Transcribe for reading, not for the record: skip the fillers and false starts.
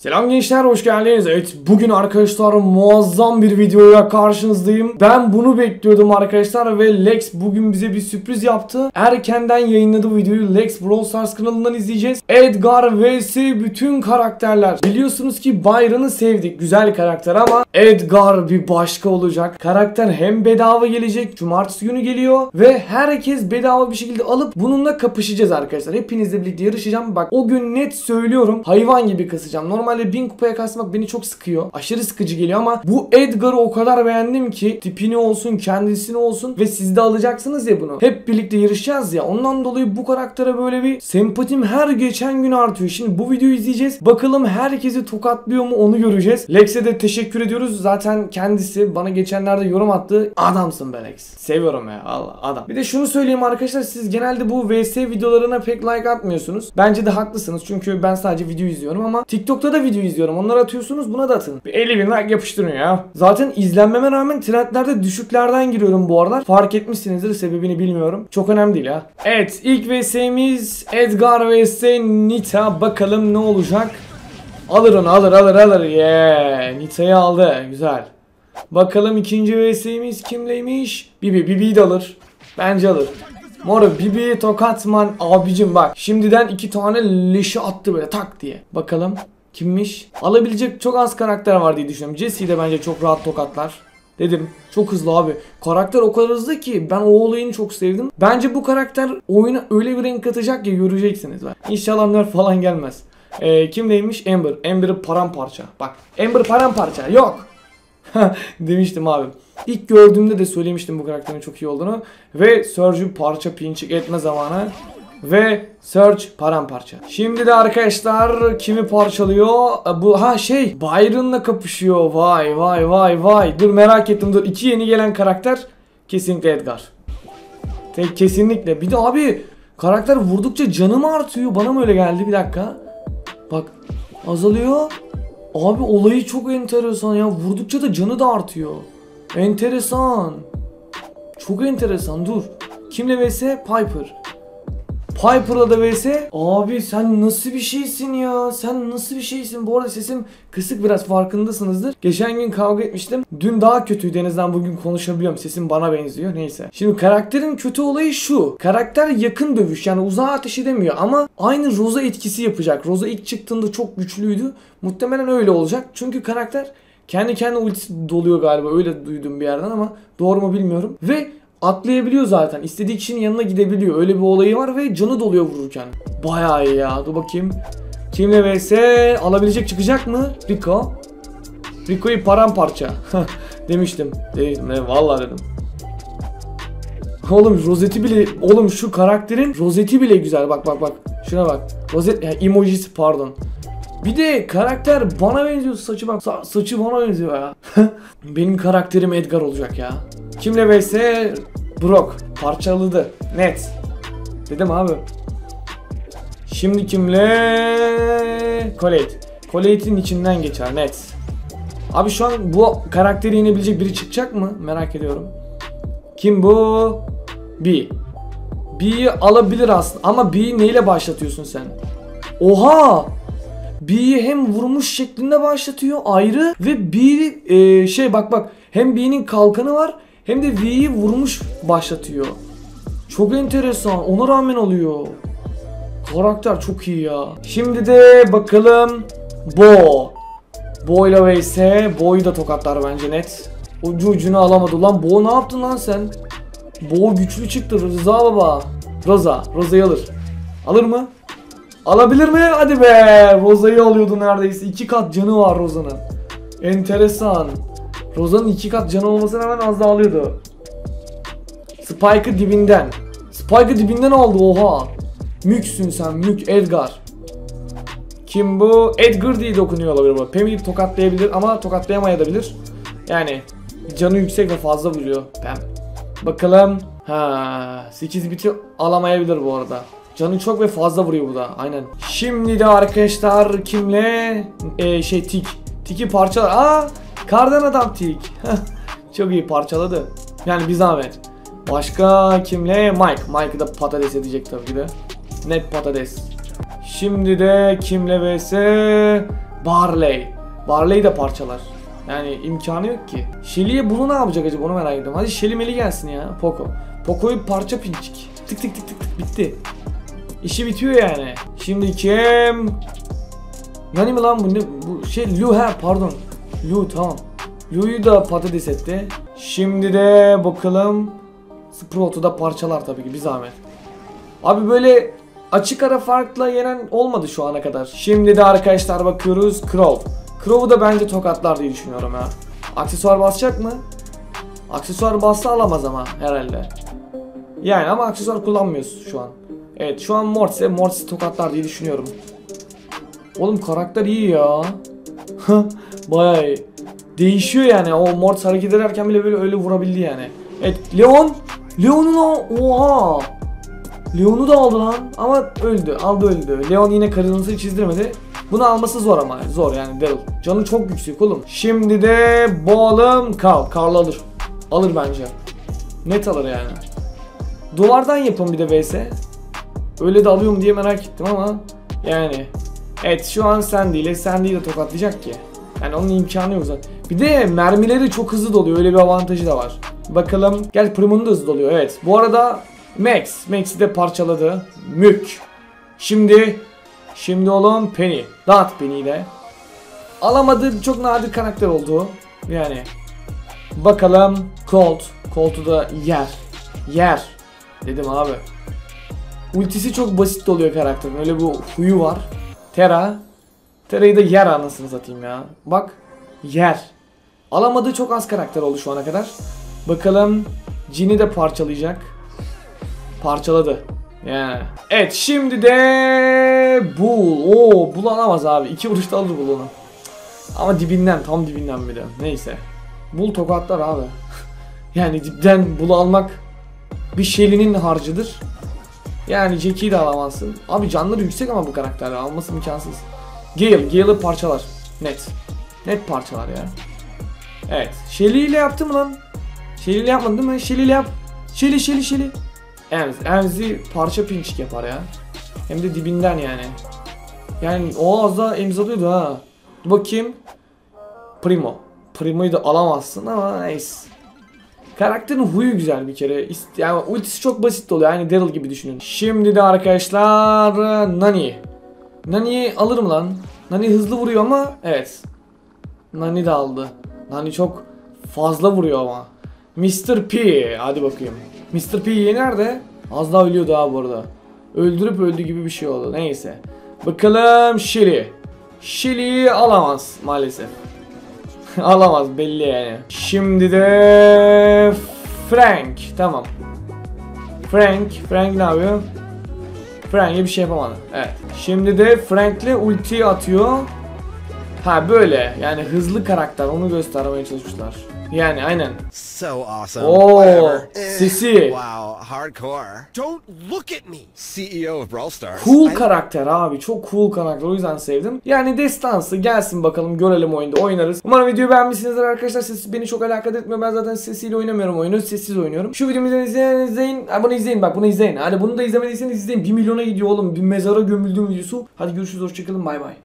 Selam gençler, hoş geldiniz. Evet, bugün arkadaşlar muazzam bir videoya karşınızdayım. Ben bunu bekliyordum arkadaşlar ve Lex bugün bize bir sürpriz yaptı. Erkenden yayınladı bu videoyu. Lex Brawl Stars kanalından izleyeceğiz. Edgar vs bütün karakterler. Biliyorsunuz ki Byron'ı sevdik, güzel karakter ama Edgar bir başka olacak. Karakter hem bedava gelecek, cumartesi günü geliyor ve herkes bedava bir şekilde alıp bununla kapışacağız arkadaşlar. Hepinizle birlikte yarışacağım. Bak, o gün net söylüyorum, hayvan gibi kasacağım. Normalde 1000 kupaya kasmak beni çok sıkıyor. Aşırı sıkıcı geliyor ama bu Edgar'ı o kadar beğendim ki, tipini olsun, kendisini olsun ve siz de alacaksınız ya bunu. Hep birlikte yarışacağız ya. Ondan dolayı bu karaktere böyle bir sempatim her geçen gün artıyor. Şimdi bu videoyu izleyeceğiz. Bakalım herkesi tokatlıyor mu, onu göreceğiz. Lex'e de teşekkür ediyoruz. Zaten kendisi bana geçenlerde yorum attı. Adamsın be Lex. Seviyorum ya. Allah adam. Bir de şunu söyleyeyim arkadaşlar. Siz genelde bu VS videolarına pek like atmıyorsunuz. Bence de haklısınız. Çünkü ben sadece video izliyorum ama TikTok'ta da video izliyorum. Onları atıyorsunuz, buna da atın. Bir 50.000 like yapıştırın ya. Zaten izlenmeme rağmen trendlerde düşüklerden giriyorum bu aralar. Fark etmişsinizdir, sebebini bilmiyorum. Çok önemli değil ha. Evet, ilk VS'miz Edgar vs Nita. Bakalım ne olacak. Alır onu, alır. Yeah. Nita'yı aldı. Güzel. Bakalım ikinci VS'miz kimleymiş? Bibi'yi de alır. Bence alır. Moro Bibi tokatman abicim bak. Şimdiden 2 tane leşi attı böyle tak diye. Bakalım kimmiş? Alabilecek çok az karakter var diye düşünüyorum. Jesse'yi de bence çok rahat tokatlar. Dedim. Çok hızlı abi. Karakter o kadar hızlı ki ben o olayını çok sevdim. Bence bu karakter oyuna öyle bir renk katacak ki göreceksiniz. İnşallah nerf falan gelmez. Kimdeymiş? Amber. Amber'ı paramparça. Bak. Amber paramparça. Yok. Demiştim abi. İlk gördüğümde de söylemiştim bu karakterin çok iyi olduğunu. Ve Surge'ü parça pinçik etme zamanı. Ve Surge paramparça. Şimdi de arkadaşlar kimi parçalıyor? Bu Byron'la kapışıyor. Vay. Dur merak ettim, dur. 2 yeni gelen karakter kesinlikle Edgar. Kesinlikle. Bir de abi karakter vurdukça canı mı artıyor? Bana mı öyle geldi? Bir dakika. Bak azalıyor. Abi olayı çok enteresan ya. Vurdukça da canı da artıyor. Enteresan. Çok enteresan. Dur. Kimle vs? Piper. Piper'la da vs. Abi sen nasıl bir şeysin ya? Sen nasıl bir şeysin? Bu arada sesim kısık, biraz farkındasınızdır. Geçen gün kavga etmiştim. Dün daha kötüydü, en azından bugün konuşabiliyorum. Sesim bana benziyor. Neyse. Şimdi karakterin kötü olayı şu. Karakter yakın dövüş, yani uzağa ateş edemiyor ama aynı Rosa etkisi yapacak. Rosa ilk çıktığında çok güçlüydü. Muhtemelen öyle olacak. Çünkü karakter kendi kendine ultisi doluyor galiba. Öyle duydum bir yerden ama doğru mu bilmiyorum. Ve atlayabiliyor zaten. İstediği kişinin yanına gidebiliyor. Öyle bir olayı var ve canı doluyor vururken. Bayağı iyi ya. Dur bakayım. Kimle vs alabilecek, çıkacak mı? Rico. Rico'yu paramparça. Demiştim. Vallahi dedim. Oğlum rozeti bile, oğlum şu karakterin rozeti bile güzel. Bak. Şuna bak. Rozet yani emojisi, pardon. Bir de karakter bana benziyor, saçı bak. Saçı bana benziyor ya. Benim karakterim Edgar olacak ya. Kimle vs Brock parçaladı. Net. Dedim abi. Şimdi kimle? Colette. Colette'in içinden geçer net. Abi şu an bu karakteri yenebilecek biri çıkacak mı? Merak ediyorum. Kim bu? B'yi alabilir aslında ama B'yi neyle başlatıyorsun sen? Oha! B'yi hem vurmuş şeklinde başlatıyor ayrı ve B bak hem B'nin kalkanı var hem de V'yi vurmuş başlatıyor. Çok enteresan, ona rağmen oluyor. Karakter çok iyi ya. Şimdi de bakalım Bo'yla vs. Bo'yu da tokatlar bence net. Ucunu alamadı lan. Bo ne yaptın lan sen? Bo güçlü çıktı Rıza baba. Roza'yı alır. Alır mı? Alabilir mi? Hadi be. Rosa'yı alıyordu neredeyse. 2 kat canı var Rosa'nın. Enteresan. Rosa'nın 2 kat canı olmasına rağmen az daha alıyordu. Spike'ı dibinden aldı, oha. Müksün sen, mük Edgar. Kim bu? Edgar diye dokunuyor olabilir bu. Pam'i tokatlayabilir ama tokatlayamayabilir. Yani canı yüksek ve fazla vuruyor Pam. Bakalım. 8 biti alamayabilir bu arada. Canı çok ve fazla vuruyor bu da. Aynen. Şimdi de arkadaşlar kimle? Tik'i parçalar. Kardan adam Tik. Çok iyi parçaladı. Yani bir zahmet. Başka kimle? Mike'ı da patates edecek tabii ki de. Net patates. Şimdi de kimle vs? Barley. Barley de parçalar. Yani imkanı yok ki. Shelly'ye bunu ne yapacak acaba onu merak ediyorum. Hadi Shelly Meli gelsin ya. Poco. Poco'yu parça pinçik. Tık tık tık tık tık bitti. İşi bitiyor yani. Şimdi kim? Nani mi lan bu ne? Bu şey Lu pardon. Lu tamam. Lu'yu da patates etti. Şimdi de bakalım. Sprout'u da parçalar tabii ki bir zahmet. Abi böyle açık ara farkla yenen olmadı şu ana kadar. Şimdi de arkadaşlar bakıyoruz Crow. Crow'u da bence tokatlar diye düşünüyorum ya. Aksesuar basacak mı? Aksesuar bassa alamaz ama herhalde. Yani ama aksesuar kullanmıyoruz şu an. Evet şu an Mortis'e tokatlar diye düşünüyorum. Oğlum karakter iyi ya. Bayağı iyi. Değişiyor yani o Mortis hareket ederken bile böyle öyle vurabildi yani. Evet Leon'un oha. Leon'u da aldı lan ama öldü. Öldü. Leon yine kırmızıyı çizdirmedi. Bunu alması zor ama. Zor yani Daryl. Canı çok yüksek oğlum. Şimdi de boğalım Carl. Carl alır. Alır bence. Net alır yani. Duvardan yapın bir de vs. Öyle de alıyorum diye merak ettim ama yani. Evet şu an Sandy'yi de tokatlayacak ki. Yani onun imkanı yok zaten. Bir de mermileri çok hızlı doluyor. Öyle bir avantajı da var. Bakalım. Gel Primo'nun da hızlı doluyor. Evet. Bu arada Max'i de parçaladı. Mük. Şimdi oğlum Penny. Dağıt Penny'yi de. Alamadığı çok nadir karakter oldu. Yani. Bakalım Colt'u da yer. Dedim abi. Ultisi çok basit oluyor karakterin. Öyle bir huyu var. Terra'yı da yer anasını satayım ya. Bak. Yer. Alamadığı çok az karakter oldu şu ana kadar. Bakalım. Jin'i de parçalayacak. Parçaladı. Yani. Evet şimdi de Bull. Bull alamaz abi. 2 vuruşta alır Bull onu. Ama tam dibinden bir de. Neyse. Bull tokatlar abi. Yani dipten Bull'u almak bir Shelly'nin harcıdır. Yani Jackie'yi de alamazsın. Abi canları yüksek ama bu karakterle alması imkansız. Gale'ı parçalar. Net parçalar ya. Evet. Shelly ile yaptı mı lan? Shelly ile yapmadı değil mi? Shelly ile yap. Shelly. Emzi parça pinçik yapar ya. Hem de dibinden yani. Yani o az da emzalıyordu ha. Dur bakayım. Primo'yu da alamazsın ama neyse. Karakterin huyu güzel bir kere. Yani ultisi çok basit oluyor. Yani Daryl gibi düşünün. Şimdi de arkadaşlar Nani. Nani'yi alır mı lan? Nani hızlı vuruyor ama evet. Nani de aldı. Nani çok fazla vuruyor ama. Mr. P. Hadi bakayım. Mr. P yener de az daha ölüyordu ha bu arada. Öldürüp öldü gibi bir şey oldu. Neyse. Bakalım Shelly. Shelly'yi alamaz maalesef. Alamaz belli yani. Şimdi de Frank. Tamam. Frank ne yapıyor? Frank'e bir şey yapamadı. Evet. Şimdi de Frank'le ulti atıyor. Ha böyle yani hızlı karakter onu göstermeye çalışmışlar. Yani aynen. So awesome. Sisi. Wow, hardcore. Don't look at me. CEO of Brawl Stars. Cool karakter abi. Çok cool karakter. O yüzden sevdim. Yani destansı gelsin bakalım görelim oyunda oynarız. Umarım videoyu beğenmişsinizdir arkadaşlar. Sesi beni çok alakadar etmiyor. Ben zaten sesiyle oynamıyorum oyunu. Sessiz oynuyorum. Şu videomu izleyin. Bunu izleyin bak bunu izleyin. Hadi bunu da izlemediyseniz izleyin. 1 milyona gidiyor oğlum. Bir mezara gömüldüğüm videosu. Hadi görüşürüz. Hoşçakalın. Bay bay.